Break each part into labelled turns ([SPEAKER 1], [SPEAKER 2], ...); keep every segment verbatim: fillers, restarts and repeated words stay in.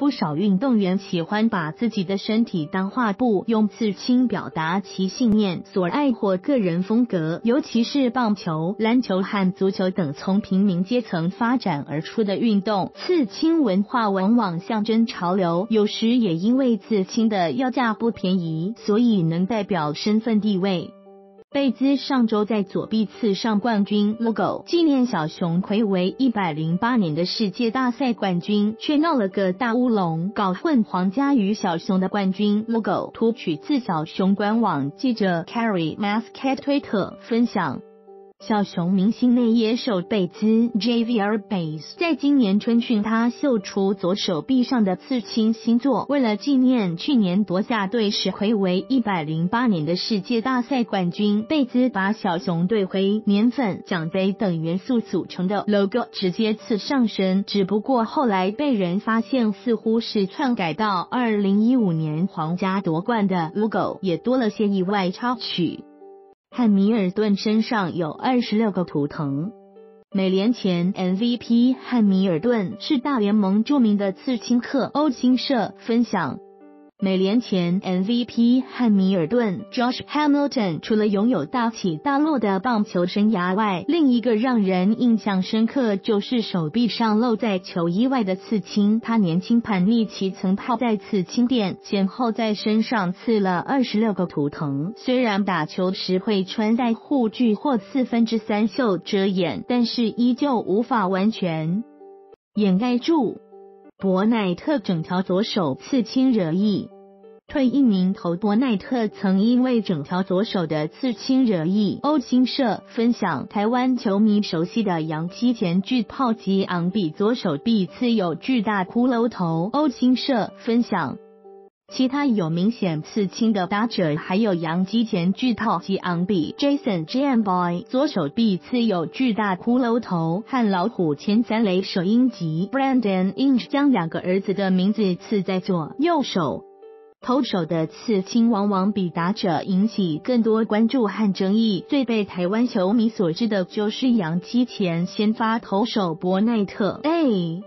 [SPEAKER 1] 不少运动员喜欢把自己的身体当画布，用刺青表达其信念、所爱或个人风格。尤其是棒球、篮球和足球等从平民阶层发展而出的运动，刺青文化往往象征潮流，有时也因为刺青的要价不便宜，所以能代表身份地位。贝兹上周在左臂刺上冠军 logo， 纪念小熊睽违一百零八年的世界大赛冠军，却闹了个大乌龙，搞混皇家与小熊的冠军 logo。图取自小熊官网记者 Carrie Mascat 推特分享。小熊明星内野手贝兹 Javier Baez 在今年春训，他秀出左手臂上的刺青新作。为了纪念去年夺下队时睽违一百零八年的世界大赛冠军，贝兹把小熊队徽、年份、奖杯等元素组成的 logo 直接刺上身，只不过后来被人发现似乎是篡改到二零一五年皇家夺冠的 logo， 也多了些意外插曲。汉密尔顿身上有二十六个图腾。美联前 M V P 汉密尔顿是大联盟著名的刺青客。欧新社分享。美联前 M V P 汉密尔顿 Josh Hamilton 除了拥有大起大落的棒球生涯外，另一个让人印象深刻就是手臂上露在球衣外的刺青。他年轻叛逆期曾泡在刺青店，先后在身上刺了二十六个图腾。虽然打球时会穿戴护具或四分之三袖遮掩，但是依旧无法完全掩盖住。伯奈特整条左手刺青惹议。退役名投伯奈特曾因为整条左手的刺青惹议。欧新社分享。台湾球迷熟悉的洋基前巨炮吉昂比左手臂刺有巨大骷髅头。欧新社分享。其他有明显刺青的打者还有洋基前巨炮吉昂比 Jason Giambi 左手臂刺有巨大骷髅头，和老虎前三垒手英吉 Brandon Inge 将两个儿子的名字刺在左右手。投手的刺青往往比打者引起更多关注和争议，最被台湾球迷所知的就是洋基前先发投手伯奈特 A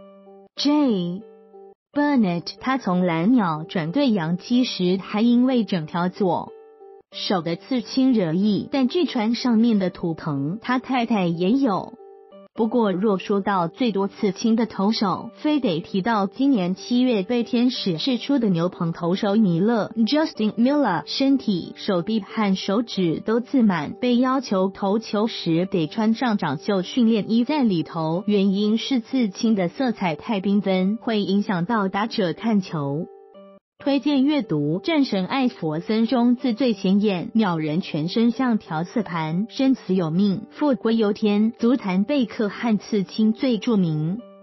[SPEAKER 1] J Burnett， 他从蓝鸟转队洋基时还因为整条左手的刺青惹议，但据传上面的图腾他太太也有。不过若说到最多刺青的投手，非得提到今年七月被天使释出的牛棚投手米勒 Justin Miller， 身体、手臂和手指都刺满，被要求投球时得穿上长袖训练衣在里头，原因是刺青的色彩太缤纷，会影响到打者看球。推荐阅读《战神艾佛森》中字最显眼，鸟人全身像调色盘，生死有命，富贵由天，足坛贝克汉刺青最著名。